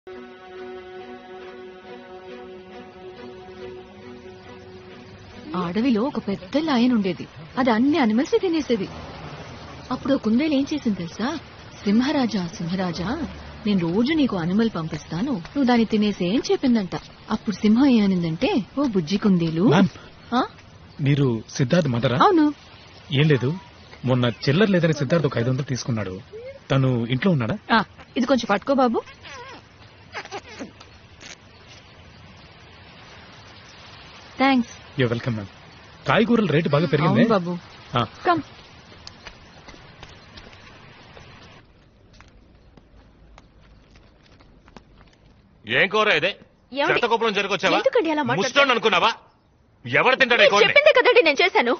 అడవిలో ఒక పెద్ద లయన్ ఉండేది. అది అన్ని అనిమల్స్ తినేసేది. అప్పుడు కుందేలు ఏం చేసింది తెలుసా? సింహరాజా నేను రోజు నీకు అనిమల్ పంపిస్తాను, నువ్వు దాన్ని తినేసే అని చెప్పిందంట. అప్పుడు సింహం ఏమనిందంటే, ఓ బుజ్జి కుందేలు. మీరు సిద్ధార్థ్ మదరా? అవును. ఏం లేదు, మొన్న చిల్లర లేదని సిద్ధార్థ్ ఒక 500 తీసుకున్నాడు. తను ఇంట్లో ఉన్నాడా? ఇది కొంచెం పట్టుకో బాబు. థ్యాంక్స్. You welcome ma'am. కాయగూరల రేటు బాగా పెరిగింది బాబు. కమ్. ఏం కూర ఇదే? చెత్తకుప్పలం జరుగుచ్చావా? ముస్టోన్ అనుకున్నావా? ఎవరు తింటాడు? చెప్పిందే కదండి నేను చేశాను.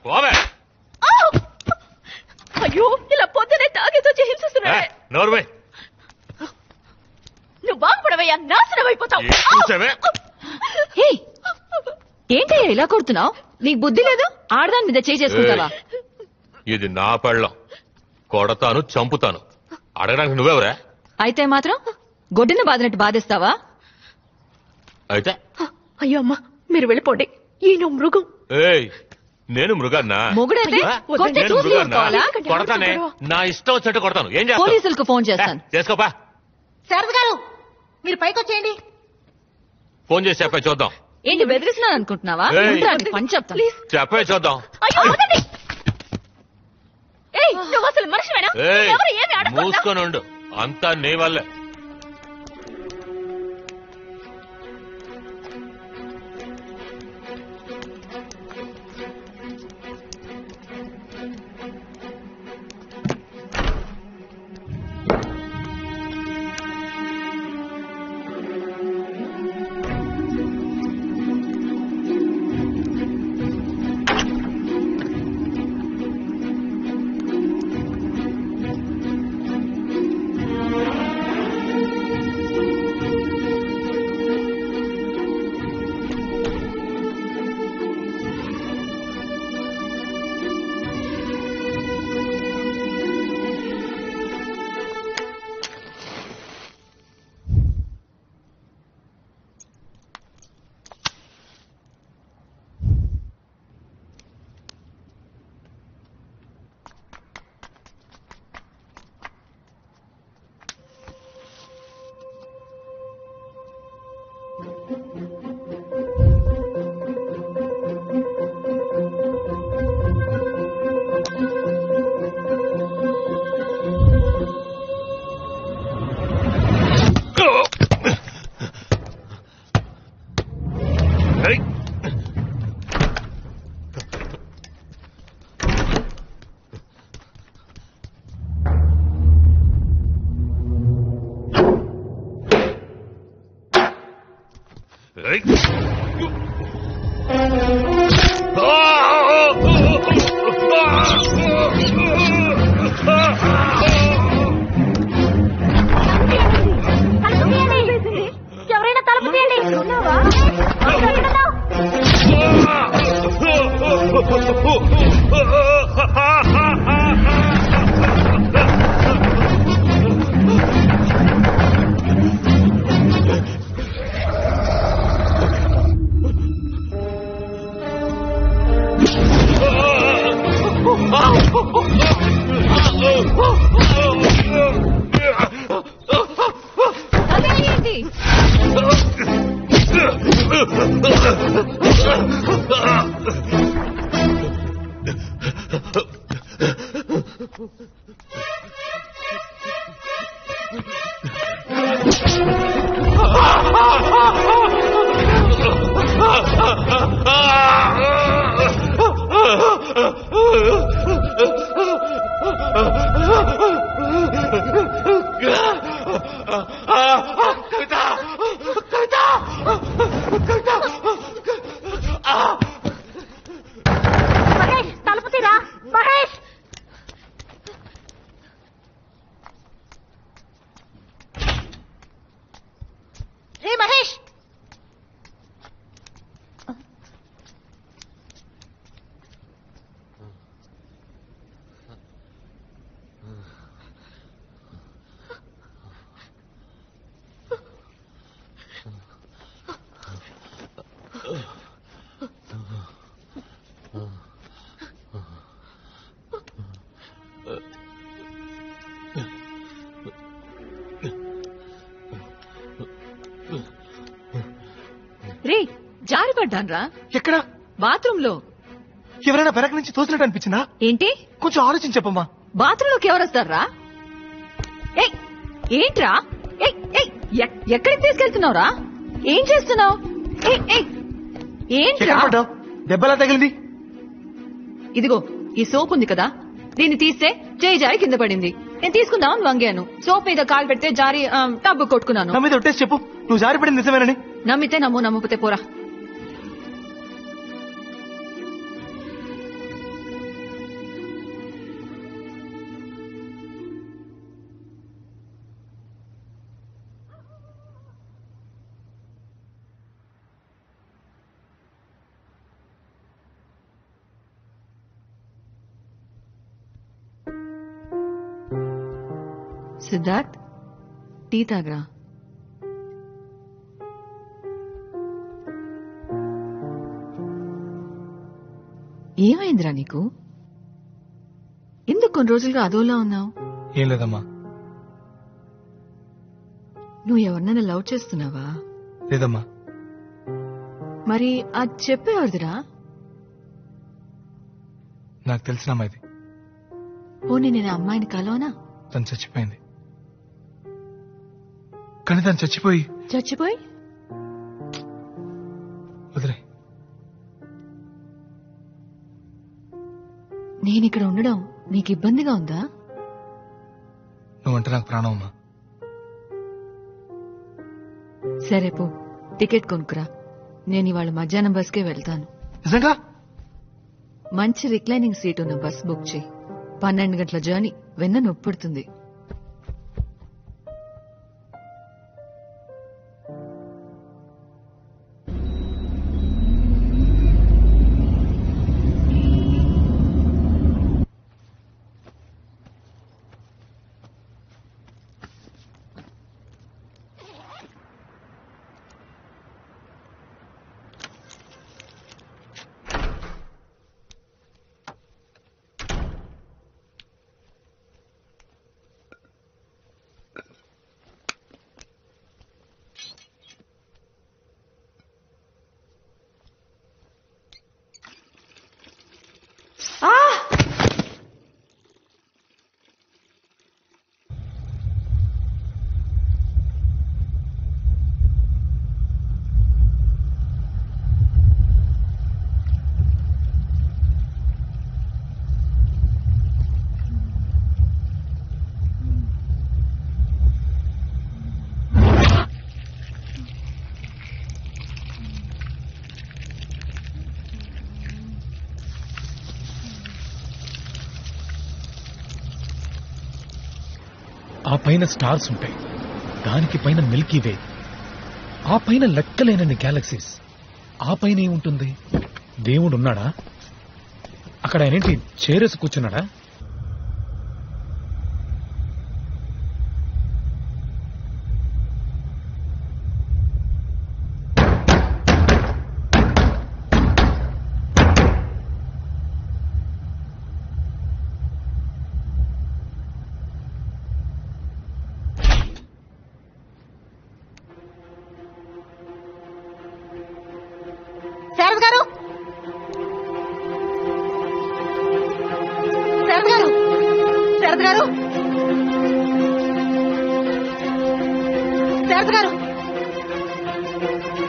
అయ్యో, ఇలా పొద్దునే తాగేతో హింసిస్తున్నాడే. నోర్వే, నువ్వు బాగుపడవయ్యా, నాశనం అయిపోతావు. ఏంటయ్యా ఇలా కొడుతున్నావు? నీకు బుద్ధి లేదు? ఆడదాని మీద చేసుకుంటావా? ఇది నా పెళ్ళం, కొడతాను, చంపుతాను. అడగడానికి నువ్వెవరా? అయితే మాత్రం గొడ్డున బాదినట్టు బాధేస్తావా? అయితే అయ్యో అమ్మా, మీరు వెళ్ళిపోండి. ఈయన మృగం. నేను మృగాన్నా? మొగుడైతే కొడతానే, నా ఇష్టం వచ్చినట్టు కొడతాను. ఏం చేస్తాను? పోలీసులకు ఫోన్ చేస్తాను. చేసుకోపా. శారద గారు, మీరు పైకి వచ్చేయండి. ఫోన్ చేసి చెప్పే చూద్దాం. ఏంటి బెదిరిస్తున్నాను అనుకుంటున్నావా? పని చెప్తాను. చెప్పే చూద్దాం. నువ్వు అసలు మనిషివేనా? మూసుకొని ఉండు, అంతా నీ వల్లే. ఎవరైనా తలుపు తీయండి. తలుపు తీరా మహేష్. రే మహేష్, రే జారిపడ్డాన్రా. ఎక్కడ? బాత్రూమ్ లో. ఎవరైనా వెనక నుంచి తోసినట్టు అనిపించిందా? ఏంటి? కొంచెం ఆలోచించి చెప్పమ్మా. బాత్రూమ్ లోకి ఎవరొస్తారా? ఏంట్రా? ఎక్కడికి తీసుకెళ్తున్నావురా? ఏం చేస్తున్నావు? ఏంట్రా? దెబ్బలా తగిలింది. ఇదిగో ఈ సోప్ ఉంది కదా, దీన్ని తీస్తే చేయి జారి కింద పడింది. నేను తీసుకుందామని వంగాను. సోప్ మీద కాలు పెడితే జారి టబ్బు కొట్టుకున్నాను. నా మీద ఒట్టేసి చెప్పు, నువ్వు జారి పడింది నిజమేనని. నమ్మితే నమ్ము, నమ్మకపోతే పోరా. సిద్ధార్థ్, టీ తాగరా. ఏమైందిరా నీకు? ఎందుకు కొన్ని రోజులుగా అదోలా ఉన్నావు? ఏం లేదమ్మా. నువ్వు ఎవరినైనా లవ్ చేస్తున్నావా? లేదమ్మా. మరి అది చెప్పేవారిదిరా. నాకు తెలిసిన అమ్మాయిది. పోనీ నేను అమ్మాయిని కలవనా? తను చచ్చిపోయింది. కానీ తను చచ్చిపోయి వదిలే. నేనిక్కడ ఉండడం నీకు ఇబ్బందిగా ఉందా? నువ్వంటే నాకు ప్రాణం అమ్మా. సరే పో, టికెట్ కొనుక్కురా. నేను ఇవాళ మధ్యాహ్నం బస్కే వెళ్తాను. నిజంగా? మంచి రిక్లైనింగ్ సీట్ ఉన్న బస్ బుక్ చేయి. 12 గంటల జర్నీ, వెన్న నొప్పుడుతుంది. ఆ పైన స్టార్స్ ఉంటాయి, దానికి పైన మిల్కీ వే, ఆ పైన లెక్కలేనన్ని గ్యాలక్సీస్, ఆ పైన ఏముంటుంది? దేవుడు ఉన్నాడా? అక్కడ ఆయనేంటి చేరేసి కూర్చున్నాడా? శారద గారు, శారద గారు, శారద గారు, శారద గారు,